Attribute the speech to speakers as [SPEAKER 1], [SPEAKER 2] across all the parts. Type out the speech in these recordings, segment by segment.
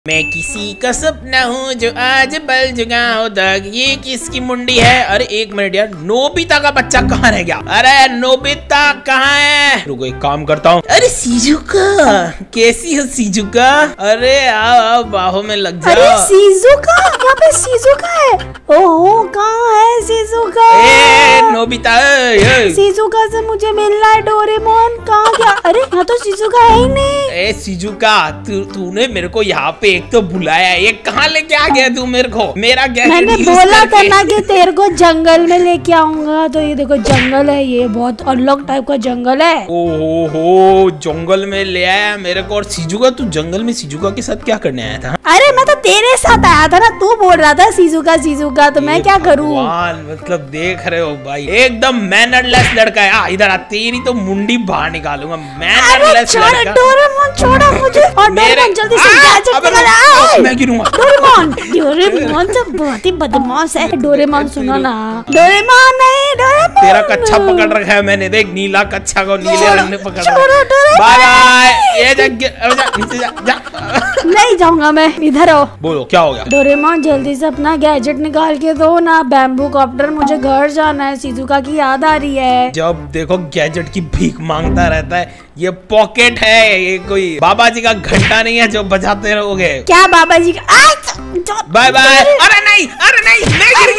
[SPEAKER 1] मैं किसी का सपना हूँ जो आज बल जगा तक। ये किसकी मुंडी है? अरे एक मिनट यार, नोबिता का बच्चा कहाँ रह गया? अरे नोबिता कहाँ है? रुको एक काम करता हूँ। अरे शिजुका, कैसी हो शिजुका? अरे आओ बाहों में लग जाओ।
[SPEAKER 2] अरे शिजुका, यहाँ पे शिजुका है। ओहो कहाँ है शिजुका?
[SPEAKER 1] नोबिता,
[SPEAKER 2] शिजुका से मुझे मिलना है। डोरेमोन कहाँ गया? अरे यहाँ तो शिजुका है ही नहीं।
[SPEAKER 1] ए शिजुका, तूने मेरे को यहाँ पे एक तो बुलाया, ये कहाँ लेके आ गया तू मेरे को? मेरा गैजेट
[SPEAKER 2] मैंने बोला था ना कि तेरे को जंगल में लेके आऊंगा। तो ये देखो जंगल है, ये बहुत अलग टाइप का जंगल है।
[SPEAKER 1] ओहो जंगल में ले आया मेरे को। और शिजुका, तू जंगल में शिजुका के साथ क्या करने आया था?
[SPEAKER 2] अरे मैं तो तेरे साथ आया था ना, तू बोल रहा था शिजुका शिजुका, तो मैं क्या करूँ?
[SPEAKER 1] मतलब देख रहे हो भाई, एकदम मैनरलेस लड़का है। इधर आ, तेरी तो मुंडी बाहर निकालूंगा। मैनरलेस लड़का।
[SPEAKER 2] डोरेमोन छोड़ो मुझे। और डोरेमोन जल्दी से गैजेट निकाल।
[SPEAKER 1] मैं गिरूंगा।
[SPEAKER 2] डोरेमोन तो बहुत ही बदमाश है। डोरेमोन सुनो ना। डोरेमोन नहीं, डोरेमोन।
[SPEAKER 1] तेरा कच्छा पकड़ रखा है मैंने, देख नीला कच्छा को नीले रंग ने पकड़ रखा है। Bye bye. ये नीचे जा।
[SPEAKER 2] नहीं जाऊंगा मैं, इधर आओ।
[SPEAKER 1] बोलो क्या हो गया?
[SPEAKER 2] डोरेमोन जल्दी से अपना गैजेट निकाल के दो ना, बैम्बू कॉप्टर। मुझे घर जाना है, शिजुका की याद आ रही है। जब
[SPEAKER 1] देखो गैजेट की भीख मांगता रहता है। ये पॉकेट है, ये कोई बाबा जी का घंटा नहीं है जो बजाते रहोगे।
[SPEAKER 2] क्या बाबा जी का?
[SPEAKER 1] Bye bye. अरे नहीं, मैं गिर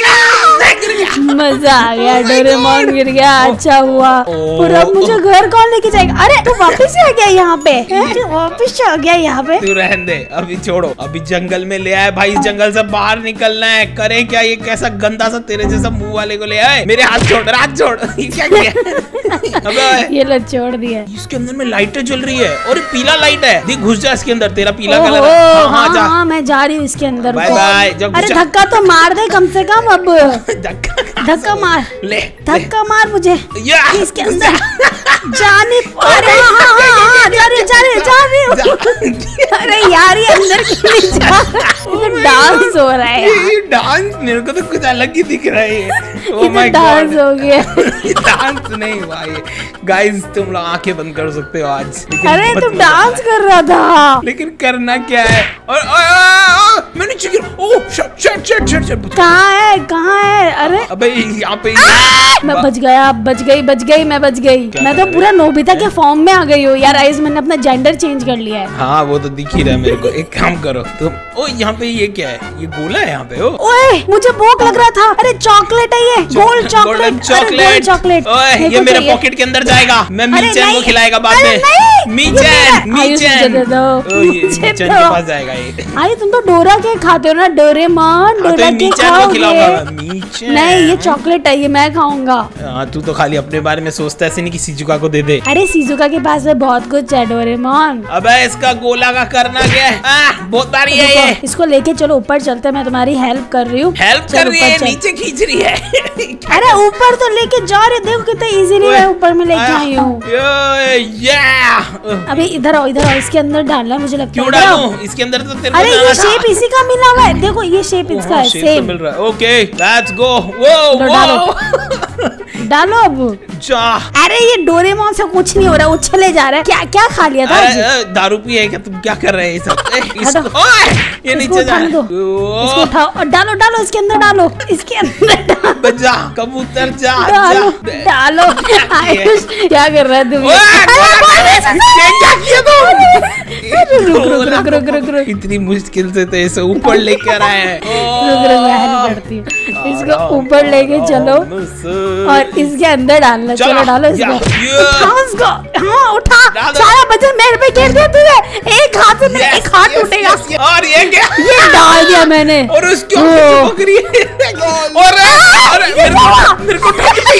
[SPEAKER 1] गया।
[SPEAKER 2] मजा आ गया, डोरेमोन गिर गया। अच्छा हुआ। पर अब मुझे घर कौन लेके जाएगा? अरे तू वापस आ गया यहाँ पे? तू वापस आ गया यहाँ पे?
[SPEAKER 1] तू रहने दे, अभी छोड़ो। अभी जंगल में ले आए भाई, इस जंगल से बाहर निकलना है। करे क्या? ये कैसा गंदा सा तेरे जैसा मुंह वाले को ले आए। मेरे हाथ छोड़, हाथ छोड़। क्या किया? अबे ये
[SPEAKER 2] लो छोड़ दिया।
[SPEAKER 1] इसके अंदर में लाइटें जल रही है और पीला लाइट है। देख घुस जा इसके अंदर, तेरा पीला कलर
[SPEAKER 2] है। हाँ, मैं जा रही हूँ इसके अंदर।
[SPEAKER 1] Bye bye.
[SPEAKER 2] अरे धक्का तो मार दे कम से कम। अब धक्का मार,
[SPEAKER 1] ले
[SPEAKER 2] धक्का मार मुझे इसके अंदर। जाने जा रही। अरे यार ये अंदर क्यों जा? डांस हो रहा है।
[SPEAKER 1] ये डांस मेरे को तो कुछ अलग ही दिख रहा है।
[SPEAKER 2] ओह माय गॉड, डांस हो गया।
[SPEAKER 1] डांस नहीं भाई, गाइस तुम लोग आंखें बंद कर सकते हो आज।
[SPEAKER 2] अरे तू डांस कर रहा था,
[SPEAKER 1] लेकिन करना क्या है? और मैंने
[SPEAKER 2] कहाँ है? अरे
[SPEAKER 1] अबे यहाँ पे।
[SPEAKER 2] मैं बच गई। मैं तो पूरा नोबिता के फॉर्म में आ गई हूँ यार। आइज मैंने अपना जेंडर चेंज कर लिया है।
[SPEAKER 1] हाँ वो तो दिख ही रहा है मेरे को। एक काम करो तुम। ओ यहाँ पे ये क्या है? ये गोला है यहाँ पे।
[SPEAKER 2] ओए मुझे भूख लग रहा था। अरे चॉकलेट है ये, गोल्ड चॉकलेट।
[SPEAKER 1] ओए ये मेरे पॉकेट के अंदर जाएगा। मैं मीचन को खिलाएगा बाद में। मीचन के पास जाएगा ये।
[SPEAKER 2] अरे तुम तो डोरा के खाते हो ना डोरेमोन? डोरा के खाओगे? नहीं ये चॉकलेट है, ये मैं खाऊंगा।
[SPEAKER 1] तू तो खाली अपने बारे में सोचता है, ऐसे नहीं कि शिजुका को दे दे।
[SPEAKER 2] अरे शिजुका के पास में बहुत कुछ है डोरेमोन।
[SPEAKER 1] अबे इसका गोला का करना क्या है? बहुत बारी है ये।
[SPEAKER 2] इसको लेके चलो ऊपर चलते हैं, मैं तुम्हारी हेल्प कर रही हूँ।
[SPEAKER 1] हेल्प कर रही है? नीचे खींच रही है।
[SPEAKER 2] अरे ऊपर तो लेके जा रहे, देखो कितना इजीली मैं ऊपर में लेके आई हूँ। अभी इधर आओ, इसके अंदर डालना है मुझे लगता है।
[SPEAKER 1] क्यों डालूं? इसके अंदर तो तेरे को
[SPEAKER 2] अरे ये शेप इसी का मिला हुआ है, देखो ये शेप इसका है, सेम
[SPEAKER 1] मिल रहा है। Okay let's go.
[SPEAKER 2] डालो अब
[SPEAKER 1] जा।
[SPEAKER 2] अरे ये डोरेमोन से कुछ नहीं हो रहा, उछले जा रहा है। क्या खा लिया था?
[SPEAKER 1] दारू पी है क्या? तुम क्या कर रहे हैं सब? ये नीचे जा।
[SPEAKER 2] इसको उठाओ और डालो इसके अंदर, डालो इसके अंदर।
[SPEAKER 1] जा कबूतर जा।
[SPEAKER 2] डालो। क्या कर रहा है तुम? रुक।
[SPEAKER 1] इतनी मुश्किल से तो ऐसे ऊपर लेकर आए हैं।
[SPEAKER 2] इसको ऊपर लेके चलो और इसके अंदर डालना। चलो डालो इसको। हाँ उठा। सारा वजन मेरे पे गिर दिया तूने। एक हाथ से मेरा एक हाथ टूटेगा।
[SPEAKER 1] और ये क्या?
[SPEAKER 2] ये डाल दिया मैंने।
[SPEAKER 1] और उसकी बकरी और मेरे को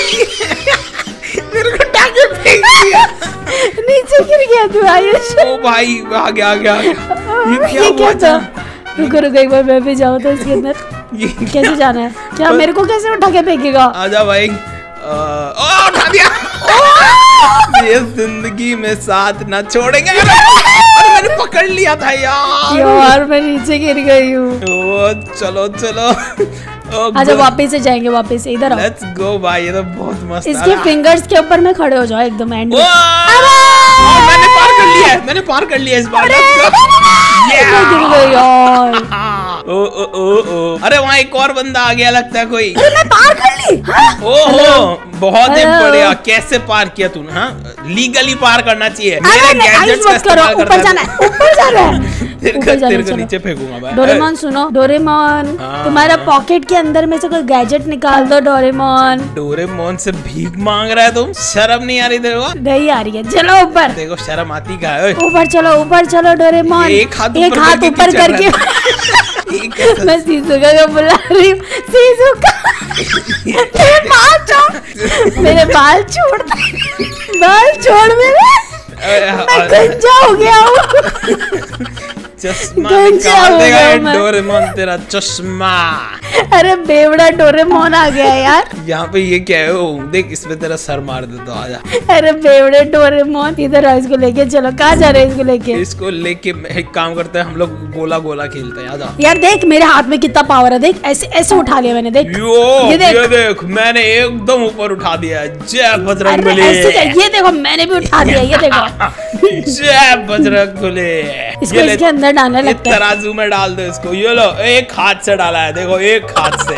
[SPEAKER 1] टाके फेंक दिया।
[SPEAKER 2] नीचे गिर गया तू आयुष।
[SPEAKER 1] ओ भाई आ गया।
[SPEAKER 2] ये क्या था? रुको एक बार मैं भी जाऊँ तो इसके अंदर। कैसे जाना है? क्या मेरे को कैसे उठा के फेंकेगा?
[SPEAKER 1] आजा भाई। उठा दिया। ये जिंदगी में साथ ना छोड़ेंगे। मैंने पकड़ लिया था
[SPEAKER 2] यार मैं नीचे गिर गई हूँ।
[SPEAKER 1] चलो
[SPEAKER 2] अच्छा वापस से जाएंगे, वापस से इधर आओ।
[SPEAKER 1] लेट्स गो भाई, ये तो बहुत मस्त।
[SPEAKER 2] इसके फिंगर्स के ऊपर में खड़े हो जाओ एकदम एंड।
[SPEAKER 1] मैंने पार कर लिया इस बार।
[SPEAKER 2] गिर गई यार।
[SPEAKER 1] ओ। अरे वहाँ एक और बंदा आ गया लगता है कोई।
[SPEAKER 2] अरे मैं पार कर ली।
[SPEAKER 1] ओहो बहुत ही बढ़िया। कैसे पार किया तूने? हाँ लीगली पार करना चाहिए। मेरे गैजेट्स का इस्तेमाल करता है।
[SPEAKER 2] ऊपर जाना है, ऊपर जाना है।
[SPEAKER 1] तेरे को नीचे फेंकूंगा मैं।
[SPEAKER 2] डोरेमोन सुनो, डोरेमोन तुम्हारा पॉकेट के अंदर में से कोई गैजेट निकाल दो डोरेमोन।
[SPEAKER 1] डोरेमोन से भीख मांग रहा है तुम? शर्म नहीं आ रही तेरे को?
[SPEAKER 2] नहीं आ रही है। चलो ऊपर।
[SPEAKER 1] देखो शर्म आती कहाँ है?
[SPEAKER 2] ऊपर चलो डोरेमोन। एक हाथ ऊपर करके मैं शिजुका को बुला रही हूँ। शिजुका मेरे बाल छोड़ मेरे। मैं गंजा हो गया हूँ।
[SPEAKER 1] चश्मा निकाल देगा डोरेमोन तेरा चश्मा।
[SPEAKER 2] अरे बेवड़ा डोरेमोन आ गया यार।
[SPEAKER 1] यहाँ पे ये क्या है? देख इसमें तेरा सर मार देता। आजा।
[SPEAKER 2] अरे बेवड़े डोरेमोन इधर आ, इसको लेके चलो। कहाँ जा रहे हैं इसको लेके?
[SPEAKER 1] इसको लेके एक काम करते हैं हम लोग, गोला गोला खेलते हैं। आजा।
[SPEAKER 2] यार देख मेरे हाथ में कितना पावर है। देख ऐसे ऐसे उठा लिया मैंने। देख
[SPEAKER 1] ये देख मैंने एकदम ऊपर उठा दिया। जय बजरंगबली।
[SPEAKER 2] ये देखो मैंने भी उठा दिया। ये देखो
[SPEAKER 1] जय बजरंगबली।
[SPEAKER 2] इसको इसके अंदर डालना लगता है।
[SPEAKER 1] तराजू में डाल दो इसको। ये लो एक हाथ से डाला है। देखो एक हाथ से।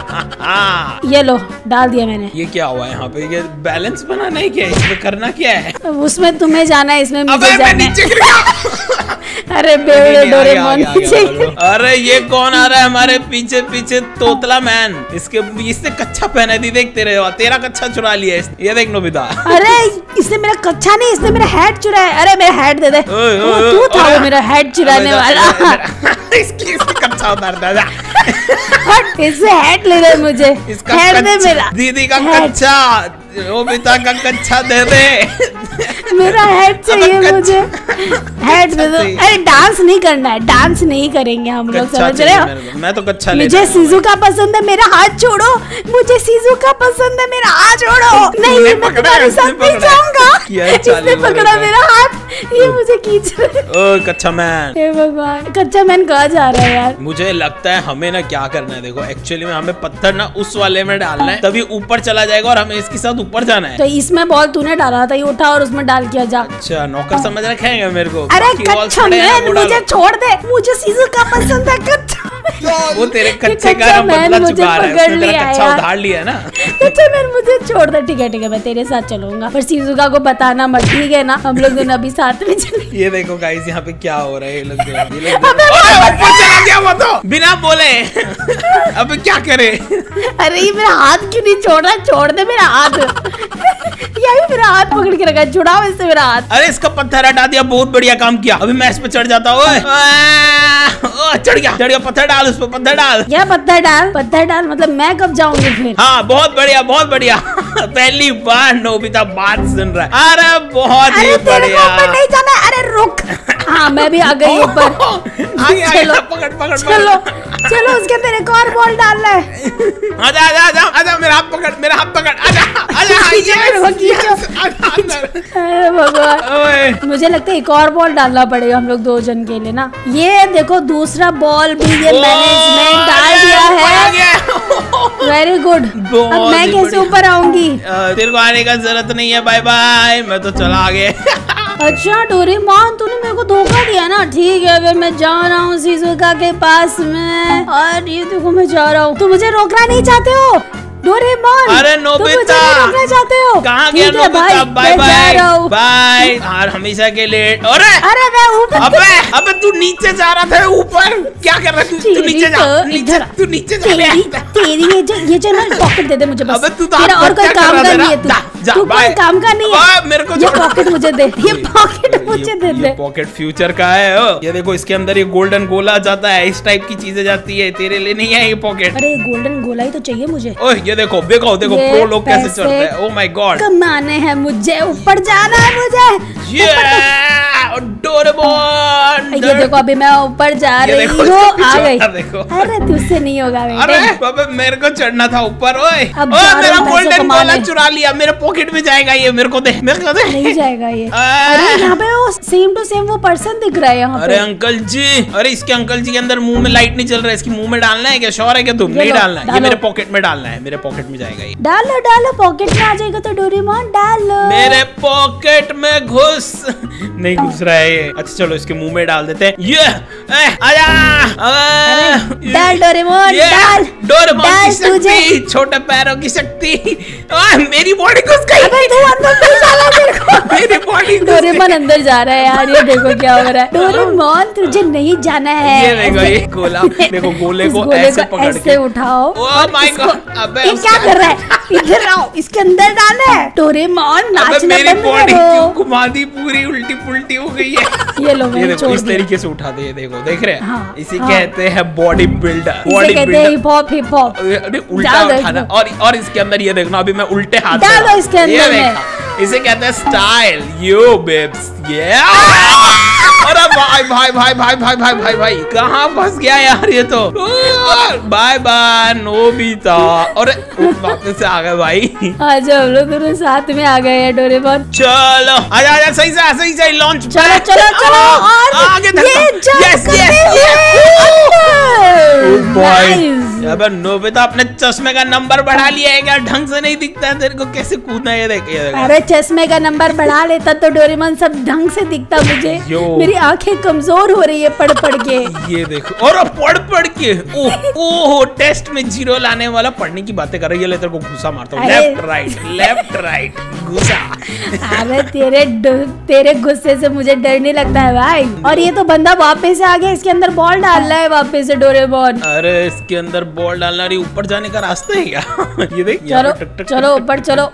[SPEAKER 2] ये लो डाल दिया मैंने।
[SPEAKER 1] ये क्या हुआ यहाँ पे? ये बैलेंस बनाना है क्या? इसमें करना क्या है?
[SPEAKER 2] उसमें तुम्हें जाना है, इसमें मुझे जाना है। अरे बेवड़े डोरेमोन नीचे।
[SPEAKER 1] अरे ये कौन आ रहा है हमारे पीछे पीछे? तोतला मैन। इसने कच्चा पहना दी। देख तेरा कच्चा चुरा लिया। ये देख नोबिता।
[SPEAKER 2] अरे इसने मेरा कच्चा नहीं, इसने मेरा हैट चुराया। अरे मेरा हैट दे दे। तू था वो मेरा हैट चुराने वाला।
[SPEAKER 1] इसकी कच्चा उतार दे।
[SPEAKER 2] इससे हैट ले रहे मुझे।
[SPEAKER 1] इसका
[SPEAKER 2] हैट दे मेरा।
[SPEAKER 1] दीदी का कच्चा, नोबिता का कच्चा दे दे।
[SPEAKER 2] मेरा हैट चाहिए मुझे। हैट दे दो। अरे डांस नहीं करना है, डांस नहीं करेंगे हम लोग, समझ रहे हो?
[SPEAKER 1] मैं तो कच्चा ले।
[SPEAKER 2] मुझे शिजुका पसंद है, मेरा हाथ छोड़ो। मुझे शिजुका पसंद है, मेरा हाथ छोड़ो। नहीं मैं तुम्हारे साथ नहीं जाऊंगा। इसने पकड़ा मेरा हाथ, ये मुझे खींच रहा है।
[SPEAKER 1] ओ कच्चा मैन।
[SPEAKER 2] हे भगवान, कच्चा मैन कहाँ जा रहा है यार?
[SPEAKER 1] मुझे लगता है हमें ना क्या करना है। देखो एक्चुअली में हमें पत्थर ना उस वाले में डालना है, तभी ऊपर चला जाएगा और हमें इसके साथ ऊपर जाना है।
[SPEAKER 2] तो इसमें बॉल तूने डाला था, ये उठा और उसमें डाल किया जा।
[SPEAKER 1] अच्छा नौकर समझ रखेंगे मेरे को।
[SPEAKER 2] अरे कच्चा मैन मुझे छोड़ दे, मुझे शिजुका पसंद है। कच्चा
[SPEAKER 1] वो तेरे कच्चे का बदला चुका रहा है, उसने तेरा कच्चा उधार लिया ना।
[SPEAKER 2] कच्चा मैन मुझे छोड़ दे। ठीक है मैं तेरे साथ चलूंगा, पर शिजुका को बताना मत, ठीक है ना? हम लोग दोनों अभी साथ में चलेंगे।
[SPEAKER 1] ये देखो गाइस यहाँ पे क्या हो रहा है। ये लोग चला गया वो तो बिना बोले। अब क्या करे?
[SPEAKER 2] अरे ये मेरा हाथ क्यों नहीं छोड़ रहा? छोड़ दे मेरा हाथ। यही मेरा हाथ पकड़ के रखा है, छुड़ाओ इससे मेरा हाथ।
[SPEAKER 1] अरे इसका पत्थर हटा दिया, बहुत बढ़िया काम किया। अभी मैं इस पे चढ़ जाता हूँ। चढ़ गया। पत्थर डाल उस पे, पत्थर डाल।
[SPEAKER 2] क्या पत्थर डाल मतलब मैं कब जाऊंगी फिर?
[SPEAKER 1] हाँ बहुत बढ़िया। पहली बार नोबिता बात सुन रहा है। अरे बहुत ही बढ़िया।
[SPEAKER 2] ऊपर नहीं जाना। अरे रुक। हाँ मैं भी आ गई ऊपर।
[SPEAKER 1] चलो पकड़
[SPEAKER 2] चलो उसके अंदर एक और बॉल डालना है।
[SPEAKER 1] आजा मेरा हाथ पकड़ आजा।
[SPEAKER 2] अरे भगवान, मुझे लगता है एक और बॉल डालना पड़ेगा हम लोग 2 जन के लिए ना। ये देखो दूसरा बॉल भी ये मैंने इसमें डाल दिया है। Very good. अब मैं कैसे ऊपर आऊंगी?
[SPEAKER 1] तेरे को आने का जरूरत नहीं है। बाय बाय, मैं तो चला आगे।
[SPEAKER 2] अच्छा डोरेमोन तूने मेरे को धोखा दिया ना। ठीक है फिर मैं जा रहा हूँ शिजुका के पास में। और ये देखो मैं जा रहा हूँ। तुम मुझे रोकना नहीं चाहते हो डोरेमोन?
[SPEAKER 1] अरे नोबिता
[SPEAKER 2] रोकना चाहते हो?
[SPEAKER 1] कहाँ गया नोबिता? Bye bye. और हमेशा के लिए।
[SPEAKER 2] अरे मैं ऊपर।
[SPEAKER 1] अबे तू नीचे जा रहा था। ऊपर क्या कर रहा है? तू नीचे जा। तू नीचे जा।
[SPEAKER 2] तेरी ये जो ना पॉकेट दे दे मुझे बस।
[SPEAKER 1] अबे तू तो
[SPEAKER 2] तेरा और कोई काम का नहीं है। तू कोई काम का नहीं है।
[SPEAKER 1] मेरे को
[SPEAKER 2] ये पॉकेट मुझे दे। ये पॉकेट मुझे दे दे।
[SPEAKER 1] पॉकेट फ्यूचर का है। ये देखो इसके अंदर ये गोल्डन गोला जाता है, इस टाइप की चीजें जाती है। तेरे लिए नहीं है ये पॉकेट।
[SPEAKER 2] अरे गोल्डन गोला ही तो चाहिए मुझे।
[SPEAKER 1] ये देखो प्रो लोग कैसे चढ़ते हैं। ओह माय गॉड,
[SPEAKER 2] कमाने हैं मुझे, ऊपर जाना है मुझे।
[SPEAKER 1] डोरेमोन
[SPEAKER 2] ये देखो अभी मैं ऊपर जा रही हूँ। आ गई। अरे तुझसे नहीं होगा बेटे।
[SPEAKER 1] अरे बाबा मेरे को चढ़ना था ऊपर। ओए मेरा गोल्डन गोला चुरा लिया, मेरे पॉकेट में जाएगा ये। मेरे को दे।
[SPEAKER 2] नहीं जाएगा ये। अरे यहाँ पे वो सेम टू सेम वो पर्सन दिख रहा है यहाँ पे।
[SPEAKER 1] अरे अंकल जी, अरे इसके अंकल जी के अंदर मुंह में लाइट नहीं चल रहा है। इसकी मुंह में डालना है क्या? श्योर है क्या तुम? नहीं डालना, ये मेरे पॉकेट में डालना है। मेरे पॉकेट में जाएगा ये।
[SPEAKER 2] डालो डालो, पॉकेट में आ जाएगा तो डोरेमोन डालो।
[SPEAKER 1] मेरे पॉकेट में घुस नहीं घुस रहा है ये। अच्छा चलो इसके मुंह में डाल देते हैं। ये आजा,
[SPEAKER 2] डाल डोरेमोन, डाल
[SPEAKER 1] डोरेमोन की शक्ति, छोटे पैरों की शक्ति। मेरी बॉडी घुस गई।
[SPEAKER 2] अबे तू अंदर क्यों जा रहा है? देखो
[SPEAKER 1] मेरी बॉडी।
[SPEAKER 2] डोरेमोन अंदर जा रहा है यार, ये देखो क्या हो रहा है। डोरेमोन तुझे नहीं जाना है।
[SPEAKER 1] ये देखो ये गोला, देखो गोले को ऐसे पकड़ के
[SPEAKER 2] उठाओ।
[SPEAKER 1] ओह माय गॉड, अबे
[SPEAKER 2] ये क्या कर रहा है? इधर आओ, इसके अंदर डालना है। डोरेमोन नाचना
[SPEAKER 1] मेरी
[SPEAKER 2] बंद
[SPEAKER 1] बॉडी
[SPEAKER 2] करो।
[SPEAKER 1] क्यों घुमा दी, पूरी उल्टी पुल्टी हो गई है।
[SPEAKER 2] ये लो
[SPEAKER 1] ये
[SPEAKER 2] मैंने
[SPEAKER 1] देखो
[SPEAKER 2] छोड़
[SPEAKER 1] इस
[SPEAKER 2] दिया।
[SPEAKER 1] तरीके से उठा दे। ये देखो, देख रहे हैं?
[SPEAKER 2] हाँ,
[SPEAKER 1] इसे
[SPEAKER 2] हाँ।
[SPEAKER 1] कहते हैं बॉडी बिल्डर।
[SPEAKER 2] इसे
[SPEAKER 1] बॉडी
[SPEAKER 2] कहते हैं हिप हॉप, हिप हॉप।
[SPEAKER 1] अरे उल्टा
[SPEAKER 2] डालो
[SPEAKER 1] उठाना। और इसके अंदर ये देखना, अभी मैं उल्टे हाथ से
[SPEAKER 2] डालो इसके अंदर
[SPEAKER 1] ये
[SPEAKER 2] में।
[SPEAKER 1] देखा, इसे कहते हैं स्टाइल। यो बेब्स, ये अरे भाई भाई भाई भाई भाई भाई भाई भाई कहाँ फंस गया यार ये तो। Bye bye Nobita. और वापस से आ गए भाई।
[SPEAKER 2] आज हम लोग दोनों साथ में आ गए हैं डोरेमोन।
[SPEAKER 1] चलो आजा आजा, सही से लॉन्च।
[SPEAKER 2] चलो चलो चलो, और
[SPEAKER 1] आगे
[SPEAKER 2] ये जंप
[SPEAKER 1] यस
[SPEAKER 2] करते
[SPEAKER 1] यस
[SPEAKER 2] हुए।
[SPEAKER 1] बॉय।
[SPEAKER 2] Nice।
[SPEAKER 1] अबे नोबिता अपने चश्मे का नंबर बढ़ा लिया है क्या? ढंग से नहीं दिखता है तेरे को, कैसे कूदना है ये देख।
[SPEAKER 2] अरे चश्मे का नंबर बढ़ा लेता तो डोरेमोन सब ढंग से दिखता मुझे। मेरी आंखें कमजोर हो रही है पढ़ पढ़ के।
[SPEAKER 1] ये देखो, और पढ़ के ओह टेस्ट में 0 लाने वाला पढ़ने की बातें कर रही है। ले तेरे को घुसा मारता हूँ। लेफ्ट राइट घुसा।
[SPEAKER 2] अरे तेरे गुस्से से मुझे डर नहीं लगता है भाई। और ये तो बंदा वापस से आ गया, इसके अंदर बॉल डालना है वापस से डोरेमोन।
[SPEAKER 1] अरे इसके अंदर बॉल डालना, रही ऊपर जाने का रास्ता है क्या? ये देख,
[SPEAKER 2] चलो चलो ऊपर चलो।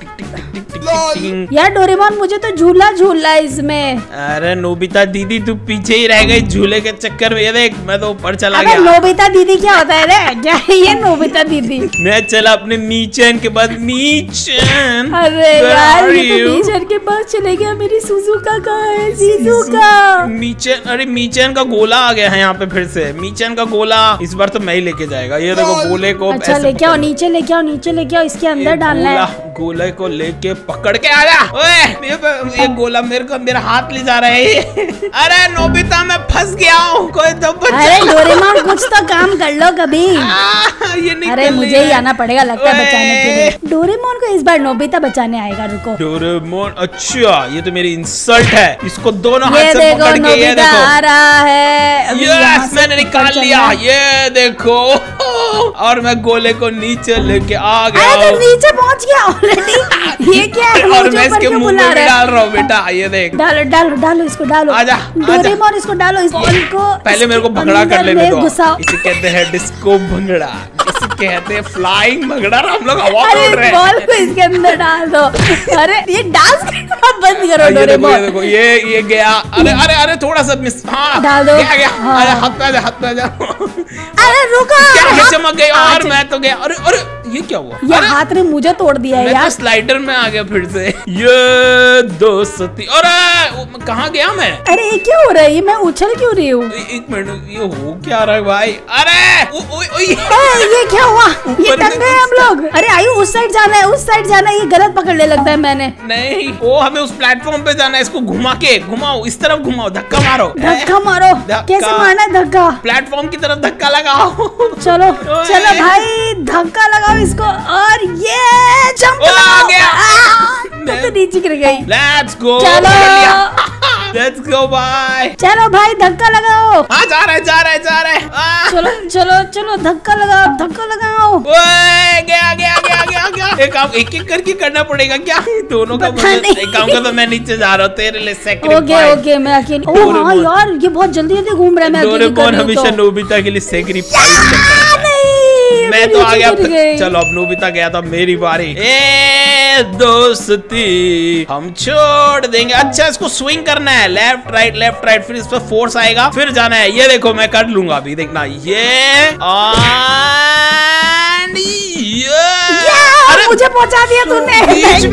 [SPEAKER 2] यार डोरेमोन मुझे तो झूला झूलना है इसमें।
[SPEAKER 1] अरे नोबिता दीदी तू पीछे ही रह गई झूले के चक्कर में। ये देख मैं तो ऊपर चला
[SPEAKER 2] अबे
[SPEAKER 1] गया।
[SPEAKER 2] नोबिता दीदी क्या होता है रे? क्या है ये नोबिता दीदी?
[SPEAKER 1] मैं चला अपने नीचन के बाद नीचन।
[SPEAKER 2] अरे यार ये तो नीचन के पास चले गया। मेरी सुजुका कहाँ है? जीजुका
[SPEAKER 1] मीचन। अरे मीचन का गोला आ गया है यहाँ पे फिर से। मीचन का गोला इस बार तो मैं ही लेके जाएगा। ये देखो गोले को
[SPEAKER 2] अच्छा लेके आओ, नीचे लेके आओ, नीचे लेके आओ, इसके अंदर डालना है।
[SPEAKER 1] गोले को लेके पकड़ के आजा। ओए ये गोला मेरा हाथ ले जा रहा है। अरे नोबिता मैं फंस गया हूँ, कोई तो बचा।
[SPEAKER 2] अरे डोरेमोन कुछ तो काम कर लो कभी।
[SPEAKER 1] ये नहीं।
[SPEAKER 2] अरे मुझे ही आना पड़ेगा लगता है बचाने के लिए। डोरेमोन को इस बार नोबिता बचाने आएगा, रुको।
[SPEAKER 1] डोरेमोन, अच्छा ये तो मेरी इंसल्ट है। इसको दोनों हाथ
[SPEAKER 2] ये
[SPEAKER 1] से
[SPEAKER 2] देखो
[SPEAKER 1] पकड़ के, ये
[SPEAKER 2] नोबिता
[SPEAKER 1] देखो
[SPEAKER 2] आ रहा है। अभी यहाँ
[SPEAKER 1] यस
[SPEAKER 2] से
[SPEAKER 1] मैंने निकाल
[SPEAKER 2] ऊपर
[SPEAKER 1] लिया।
[SPEAKER 2] चलना है।
[SPEAKER 1] ये देखो और मैं गोले को नीचे लेके आ गया।
[SPEAKER 2] अरे तो नीचे पहुंच गया ऑलरेडी। ये क्या है?
[SPEAKER 1] और मैं इसके मुंह में भी डाल रहा हूँ बेटा। ये देख,
[SPEAKER 2] डालो डालो डालो, इसको डालो।
[SPEAKER 1] आजा
[SPEAKER 2] डोरेमोन इसको डालो, इस बॉल को
[SPEAKER 1] पहले मेरे को भंगड़ा कर लेने दो।
[SPEAKER 2] घुसाओ।
[SPEAKER 1] इसे कहते हैं डिस्को भंगड़ा, इसे कहते हैं फ्लाइंग भंगड़ा। हम लोग हवा में उड़ रहे हैं।
[SPEAKER 2] बॉल को इसके अंदर डाल दो। अरे ये डांस करना बंद करो डोरेमोन।
[SPEAKER 1] ये देखो ये गया। अरे अरे अरे थोड़ा सा मिस। हाँ
[SPEAKER 2] डाल दो।
[SPEAKER 1] गया।
[SPEAKER 2] हाँ।
[SPEAKER 1] अरे हाथ पे आजा।
[SPEAKER 2] अरे रुको,
[SPEAKER 1] क्या चमक गई और मैं तो गया। अरे अरे ये क्या हुआ?
[SPEAKER 2] ये हाथ ने मुझे तोड़ दिया है
[SPEAKER 1] मैं
[SPEAKER 2] यार।
[SPEAKER 1] तो स्लाइडर में आ गया फिर से। ये दोस्ती। अरे कहाँ गया मैं?
[SPEAKER 2] अरे ये क्या हो रहा है? ये मैं उछल क्यों रही हूँ?
[SPEAKER 1] एक मिनट, ये हो क्या रहा है भाई? अरे
[SPEAKER 2] ये क्या हुआ? ये टंग गए हम लोग। अरे आयु उस साइड जाना है, उस साइड जाना है। ये गलत पकड़ने लगता है मैंने।
[SPEAKER 1] नहीं वो हमें उस प्लेटफॉर्म पे जाना है। इसको घुमा के घुमाओ, इस तरफ घुमाओ, धक्का मारो।
[SPEAKER 2] धक्का मारो। कैसे मारना है धक्का?
[SPEAKER 1] प्लेटफॉर्म की तरफ धक्का लगाओ।
[SPEAKER 2] चलो चलो भाई धक्का लगाओ इसको। और ये जंप
[SPEAKER 1] आ गया।
[SPEAKER 2] मैं तो नीचे गिर गई।
[SPEAKER 1] Let's go.
[SPEAKER 2] चलो
[SPEAKER 1] लेट्स गो बाय।
[SPEAKER 2] चलो भाई धक्का लगाओ।
[SPEAKER 1] हाँ जा रहे
[SPEAKER 2] चलो चलो चलो धक्का लगाओ, धक्का लगाओ।
[SPEAKER 1] गया। एक करके करना पड़ेगा क्या? दोनों का एक काम का तो मैं नीचे जा रहा हूँ तेरे लिए सैक्रिफाइस।
[SPEAKER 2] ओके मैं अकेली। ओह हाँ यार ये बहुत जल्दी जल्दी घूम रहा है। मैं अकेली कर रही हूँ
[SPEAKER 1] हमेशा
[SPEAKER 2] तो।
[SPEAKER 1] नोबिता के लिए सैक्रिफाइस करता है। मैं तो आ गया। चलो अब नोबिता गया था, मेरी बारी। ए दोस्ती हम छोड़ देंगे। अच्छा इसको स्विंग करना है, लेफ्ट राइट फिर इस पर फोर्स आएगा, फिर जाना है। ये देखो मैं कर लूंगा अभी, देखना ये।
[SPEAKER 2] अरे मुझे पहुंचा दिया तूने।
[SPEAKER 1] बीच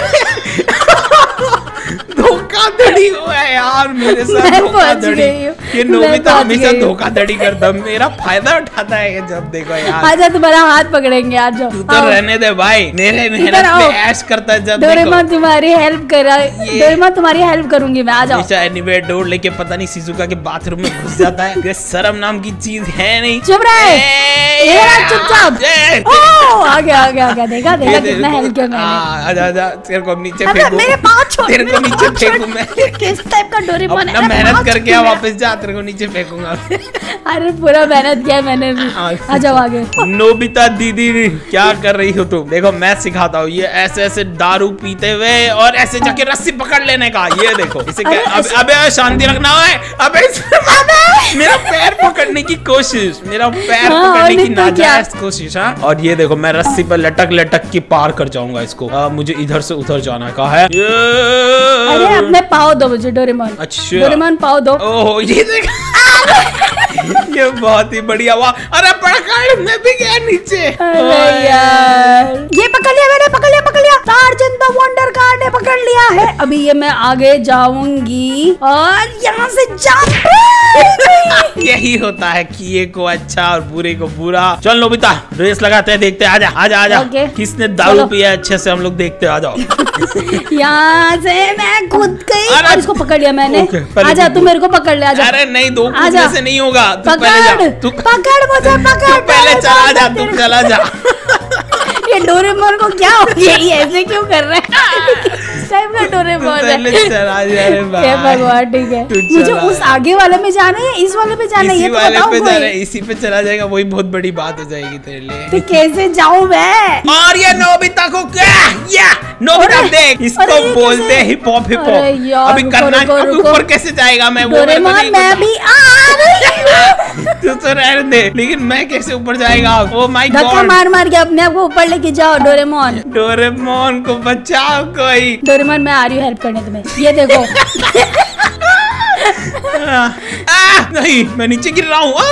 [SPEAKER 1] में धोखाधड़ी हुआ है यार मेरे साथ। धोखाधड़ी। ये नोबिता हमेशा धोखाधड़ी करता, मेरा फायदा उठाता है जब देखो यार।
[SPEAKER 2] आजा तुम्हारा हाथ पकड़ेंगे, आ जाओ।
[SPEAKER 1] तू तो रहने दे भाई, मेरे मेहनत में ऐश करता है जब
[SPEAKER 2] डोरेमोन तुम्हारी हेल्प करा, डोरेमोन तुम्हारी हेल्प करूंगी मैं, आ जाओ।
[SPEAKER 1] एनीवे डोर लेके पता नहीं शिजुका के बाथरूम में घुस जाता है। ये शर्म नाम की चीज है नहीं।
[SPEAKER 2] चुप रहे, चुपचाप। आ गया, देखा कितना हेल्प किया मैंने।
[SPEAKER 1] आजा आजा, तेरे को नीचे फेंकूं,
[SPEAKER 2] मेरे पाँव छोड़,
[SPEAKER 1] तेरे को नीचे फेंकूं मैं।
[SPEAKER 2] किस टाइप का डोरेमोन है?
[SPEAKER 1] मेहनत करके वापस जा, तेरे को नीचे फेंकूंगा।
[SPEAKER 2] अरे पूरा मेहनत किया मैंने भी। आ जाओ आगे।
[SPEAKER 1] नोबिता दीदी क्या कर रही हो तुम? देखो मैं सिखाता हूँ, ये ऐसे ऐसे दारू पीते हुए और ऐसे जाके रस्सी पकड़ लेने का। ये देखो इसे अबे शांति रखना है। अबे मेरा पैर पकड़ने की कोशिश, मेरा पैर पकड़ने की नाजायज कोशिश। हाँ, और ये देखो मैं रस्सी पर लटक लटक के पार कर जाऊंगा इसको। मुझे इधर से उधर जाना का है।
[SPEAKER 2] अरे अपने पाँव दो मुझे डोरेमोन।
[SPEAKER 1] अच्छा
[SPEAKER 2] डोरेमोन पाँव दो।
[SPEAKER 1] ओह ये देख ये बहुत ही बढ़िया हुआ। अरे पकड़, मैं भी गया नीचे।
[SPEAKER 2] अरे यार, ये पकड़ लिया मैंने, पकड़ लिया। सार्जेंट द वंडर कार ने पकड़ लिया है। अभी ये मैं आगे जाऊंगी और यहाँ से जंप।
[SPEAKER 1] यही होता है किए को अच्छा और बुरे को बुरा। चल नोबिता रेस लगाते हैं, देखते हैं। आजा आजा आजा। किसने दारू पिया अच्छे से हम लोग देखते हैं। आ जाओ।
[SPEAKER 2] यहाँ से मैं खुद गई और इसको पकड़ लिया मैंने। आजा तू मेरे को पकड़ ले। आजा।
[SPEAKER 1] अरे नहीं, दो कूदने से नहीं होगा। तू पहले जा, तू
[SPEAKER 2] पकड़ मुझे, पकड़।
[SPEAKER 1] पहले चला जा, तू चला जा।
[SPEAKER 2] ये डोरेमोन को क्या हो गया? ये ऐसे क्यों कर रहा है? इस टाइप का डोरेमोन है। हे भगवान, ठीक है। मुझे उस आगे वाले में जाना है, इस वाले में जाना है? ये तो बताओ कोई।
[SPEAKER 1] इसी पे चला जाएगा, वही बहुत बड़ी बात हो जाएगी तेरे लिए।
[SPEAKER 2] तो कैसे जाऊं मैं?
[SPEAKER 1] और ये नोबिता को क्या? नोबिता देख, इसको बोलते हिप हॉप। अभी करना, ऊपर कैसे जाएगा? मैं
[SPEAKER 2] डोरेमोन, मैं भी आ रही हूँ।
[SPEAKER 1] तू तो रहने दे, लेकिन मैं कैसे ऊपर जाएगा? ओ माय गॉड,
[SPEAKER 2] धक्का मार के अपने आप को ऊपर लेके जाओ। डोरेमोन
[SPEAKER 1] को बचाओ कोई।
[SPEAKER 2] डोरेमोन मैं आ रही हूँ हेल्प करने तुम्हें। ये देखो।
[SPEAKER 1] नहीं, मैं नीचे गिर रहा हूँ।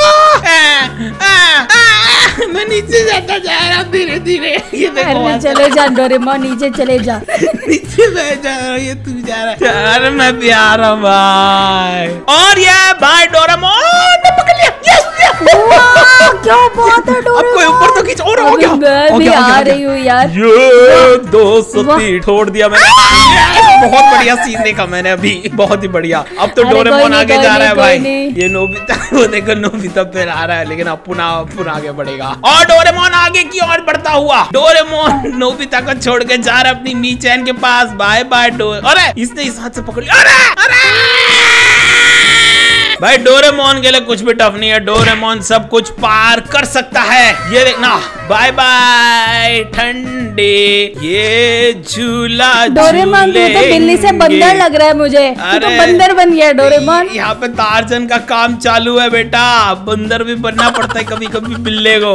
[SPEAKER 1] मैं नीचे जाता जा रहा हूँ धीरे धीरे। ये देखो,
[SPEAKER 2] चले जा डोरेमोन, नीचे चले जा।
[SPEAKER 1] नीचे मैं जा रहा हूँ, ये तू जा रहा है। अरे मैं भी आ रहा हूँ भाई। और ये भाई डोरेमोन ने पकड़ लिया।
[SPEAKER 2] क्या बात है डोरेमोन।
[SPEAKER 1] कोई ऊपर तो खींच। और हो गया,
[SPEAKER 2] मैं भी आ रही हूँ यार।
[SPEAKER 1] ये 230 छोड़ दिया मैंने। बहुत बढ़िया सीन देखा मैंने अभी, बहुत ही बढ़िया। अब तो डोरेमोन आगे जा रहा है भाई। ये नोबिता वो देखो, नोबिता फिर आ रहा है, लेकिन अब पुनः आगे बढ़ेगा। और डोरेमोन आगे की ओर बढ़ता हुआ। डोरेमोन नोबिता को छोड़ के जा रहा है अपनी मी चैन के पास। बाय बाय अरे इसने इस हाथ से पकड़ लिया। अरे भाई डोरेमोन के लिए कुछ भी टफ नहीं है। डोरेमोन सब कुछ पार कर सकता है। ये देखना, बाय बाय ठंडे ये झूला।
[SPEAKER 2] डोरेमोन तो बिल्ली से बंदर लग रहा है मुझे। तो बंदर बन गया डोरेमोन।
[SPEAKER 1] यहाँ पे टार्जन का काम चालू है बेटा, बंदर भी बनना पड़ता है कभी कभी बिल्ले को।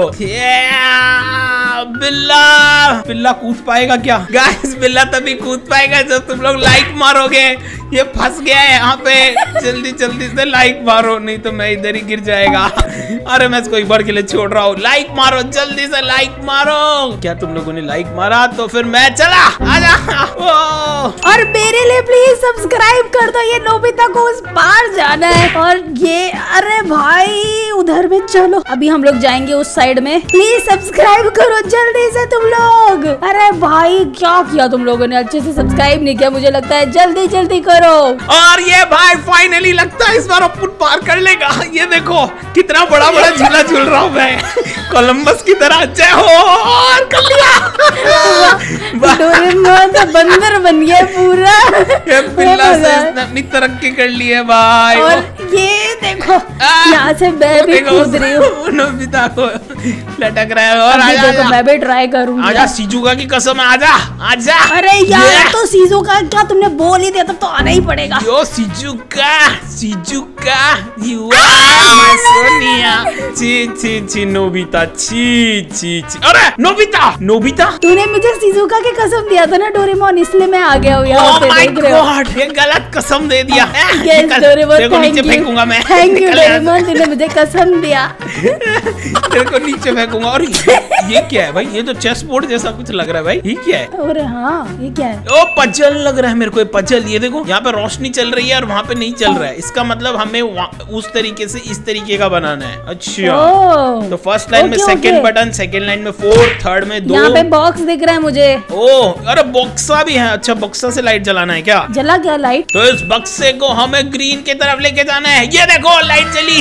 [SPEAKER 1] बिल्ला कूद पाएगा क्या? गाइस बिल्ला तभी कूद पाएगा जब तुम लोग लाइक मारोगे। ये फंस गया है यहाँ पे, जल्दी से लाइक मारो, नहीं तो मैं इधर ही गिर जाएगा। अरे मैं इसको एक बार के लिए छोड़ रहा हूँ। लाइक मारो, जल्दी से लाइक मारो। क्या तुम लोगों ने लाइक मारा? तो फिर मैं चला। आजा।
[SPEAKER 2] और मेरे लिए प्लीज सब्सक्राइब कर दो। ये नोबिता को उस पार जाना है। और ये अरे भाई उधर में चलो, अभी हम लोग जाएंगे उस साइड में। प्लीज सब्सक्राइब करो जल्दी से तुम लोग। अरे भाई क्या किया तुम लोगों ने? अच्छे से सब्सक्राइब नहीं किया मुझे लगता है। जल्दी करो।
[SPEAKER 1] और ये भाई फाइनली लगता है इस बार अपन पार कर लेगा। ये देखो कितना बड़ा झूला झूल रहा हूँ मैं, कोलंबस की तरह। जय हो, और कर लिया।
[SPEAKER 2] डोरेमोन तो बंदर बन गया पूरा।
[SPEAKER 1] ये बिल्ला से इसने अपनी तरक्की कर ली है भाई।
[SPEAKER 2] और ये देखो यहाँ से मैं भी कूद रही हूँ।
[SPEAKER 1] नोबिता को लटक रहा है। और
[SPEAKER 2] आजा, मैं भी ट्राई करूँगी।
[SPEAKER 1] आजा शिजुका की कसम, आजा।
[SPEAKER 2] अरे यार तो शिजुका क्या तुमने बोल ही दिया, तब तो आना ही पड़ेगा।
[SPEAKER 1] Yo Shizuka, you are my Sonia, छी छी छी नोबिता, छी छी छी। अरे नोबिता, नोबिता
[SPEAKER 2] तूने मुझे शिजुका की कसम दिया था ना डोरेमोन, इसलिए मैं आ गया हूँ यहाँ पे। देख रहे हो,
[SPEAKER 1] ये गलत कसम दे दिया।
[SPEAKER 2] यस डोरेमोन, थैंक यू,
[SPEAKER 1] फेंकूंगा मैं।
[SPEAKER 2] थैंक यू डोरेमोन, तूने मुझे कसम दिया।
[SPEAKER 1] तेरे को नीचे फेंकूंगा। और ये क्या है भाई? ये तो चेस बोर्ड जैसा कुछ लग रहा है भाई। ये क्या है?
[SPEAKER 2] अरे हाँ, ये क्या है?
[SPEAKER 1] ओ पजल लग रहा है मेरे को, पजल। ये देखो यहाँ पे रोशनी चल रही है और वहाँ पे नहीं चल रहा है। इसका मतलब हमें उस तरीके से इस तरीके का बनाना है। अच्छा तो फर्स्ट लाइन में सेकंड बटन, सेकंड लाइन में 4, थर्ड में 2।
[SPEAKER 2] यहाँ पे बॉक्स दिख रहा है मुझे।
[SPEAKER 1] ओ अरे बॉक्सा भी है। अच्छा बॉक्सा से लाइट जलाना है क्या?
[SPEAKER 2] जला क्या लाइट?
[SPEAKER 1] तो इस बक्से को हमें ग्रीन की तरफ लेके जाना है। ये देखो लाइट जली।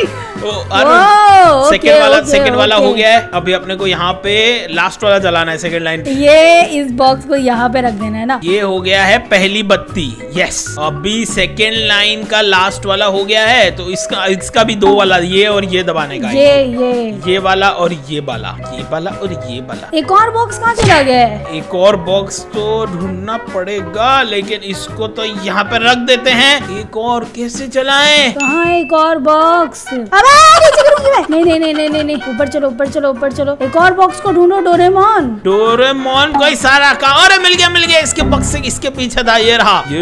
[SPEAKER 1] सेकंड वाला हो गया है। अभी अपने को यहाँ पे लास्ट वाला जलाना है, सेकंड लाइन।
[SPEAKER 2] ये इस बॉक्स को यहाँ पे रख देना है ना।
[SPEAKER 1] ये हो गया है पहली बत्ती। यस अभी सेकंड लाइन का लास्ट वाला हो गया है। तो इसका भी 2 वाला, ये और ये दबाने का। ये वाला और ये वाला, ये वाला और ये वाला।
[SPEAKER 2] एक और बॉक्स कहाँ चला गया है?
[SPEAKER 1] एक और बॉक्स तो ढूंढना पड़ेगा, लेकिन इसको तो यहाँ पे रख देते हैं। एक और कैसे चलाएं?
[SPEAKER 2] कहाँ एक और बॉक्स? नहीं नहीं नहीं नहीं नहीं, ऊपर चलो ऊपर चलो ऊपर चलो। एक और बॉक्स को ढूंढो डोरेमोन।
[SPEAKER 1] डोरेमोन कोई सारा का। अरे मिल गया मिल गया। इसके बक्से इसके पीछे था। ये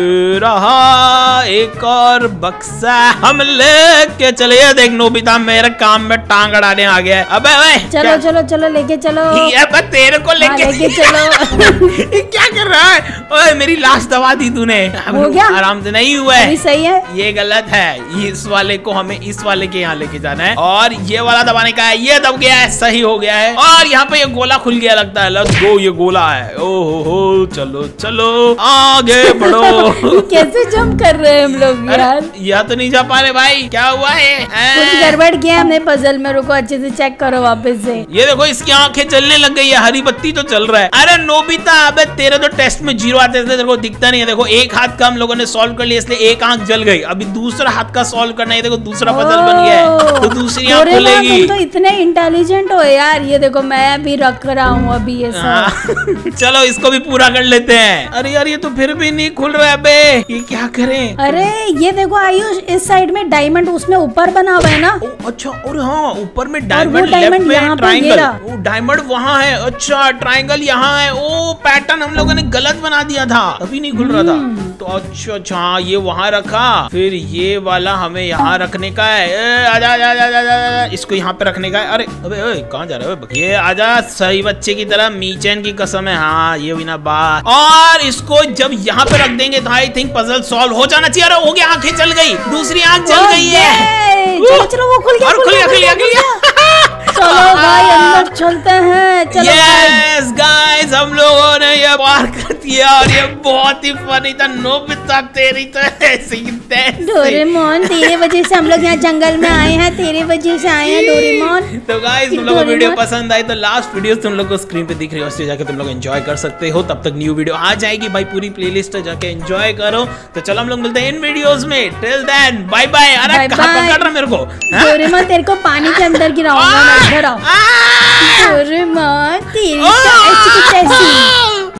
[SPEAKER 1] रहा एक और बक्सा हम लेके चले। देख नोबिता मेरे काम में टांग अड़ाने आ गया है। अबे
[SPEAKER 2] चलो चलो चलो लेके चलो।
[SPEAKER 1] तेरे को लेके
[SPEAKER 2] चलो।
[SPEAKER 1] क्या कर रहा है? ओए मेरी लाश दबा दी तूने।
[SPEAKER 2] हो गया?
[SPEAKER 1] आराम से नहीं हुआ है।
[SPEAKER 2] सही है।
[SPEAKER 1] ये गलत है। इस वाले को हमें इस वाले के यहाँ लेके जाना है और ये वाला दबाने का है। ये दब गया है, सही हो गया है। और यहाँ पे ये गोला खुल गया लगता है। लेट्स गो, ये गोला है। ओहो चलो चलो आगे बढ़ो।
[SPEAKER 2] कैसे जंप कर रहे हैं हम लोग यार?
[SPEAKER 1] यहाँ तो नहीं जा पा रहे भाई। क्या हुआ है?
[SPEAKER 2] कुछ गड़बड़ किया हमने पजल में। रुको अच्छे से चेक करो वापस से।
[SPEAKER 1] ये देखो इसकी आंखें जलने लग गई है। हरी बत्ती तो चल रहा है। अरे नोबिता अबे तेरे तो टेस्ट में 0 आते थे, तेरे को दिखता नहीं है। देखो एक हाथ का हम लोगों ने सॉल्व कर लिया, इसलिए एक आंख जल गई। अभी दूसरा हाथ का सॉल्व करना है। देखो दूसरा पजल बन गया है, तो दूसरी आंख खुलेगी।
[SPEAKER 2] तुम तो इतने इंटेलिजेंट हो यार। ये देखो मैं भी रख रहा हूँ अभी ये सब।
[SPEAKER 1] चलो इसको भी पूरा कर लेते हैं। अरे यार ये तो फिर भी नहीं खुल रहा है बे। ये क्या करें?
[SPEAKER 2] अरे ये देखो आयुष, इस साइड में डायमंड उसमें ऊपर बना हुआ है ना।
[SPEAKER 1] अच्छा और हाँ ऊपर में डायमंड, लेफ्ट में ट्रायंगल। वो डायमंड वहाँ है। अच्छा ट्रायंगल यहाँ है। ओ पैटर्न हम लोगों ने गलत बना दिया था, अभी नहीं खुल रहा था। तो अच्छा हाँ ये वहाँ रखा, फिर ये वाला हमें यहाँ रखने का है। आजा आजा आजा आजा, इसको यहाँ पे रखने का है। अरे अबे कहाँ जा रहे हो? ये आजा सही बच्चे की तरह। मीचैन की कसम है। हाँ ये बिना बात। और इसको जब यहाँ पे रख देंगे तो आई थिंक पजल सॉल्व हो जाना चाहिए। अरे हो गया, आंखें जल गई, दूसरी आंख जल गई है।
[SPEAKER 2] चलो चलो वो खुल गया,
[SPEAKER 1] खुल गया।
[SPEAKER 2] चलो भाई अंदर चलते हैं। चलो
[SPEAKER 1] यस गाइस हम लोगों ने ये पार कर दिया और ये बहुत ही फनी था। नोबिता तेरी तो ऐसे ही
[SPEAKER 2] डोरेमोन, तेरे वजह से हम लोग यहाँ जंगल में आए हैं। तेरे वजह से आए हैं डोरेमोन।
[SPEAKER 1] तो गाइस तुम लोगों को वीडियो पसंद आई तो लास्ट वीडियो तुम लोग को स्क्रीन पे दिख रही है, उससे जाके तुम लोग एंजॉय कर सकते हो। तब तक न्यू वीडियो आ जाएगी भाई, पूरी प्लेलिस्ट जाके एंजॉय करो। तो चलो हम लोग मिलते हैं इन वीडियोस में। Till then bye bye. अरे कहाँ पकड़ रहा मेरे को?
[SPEAKER 2] डोरेमोन तेरे को पानी के अंदर गिराऊंगा मैं। इधर आओ डोरेमोन, तेरी तो ऐसी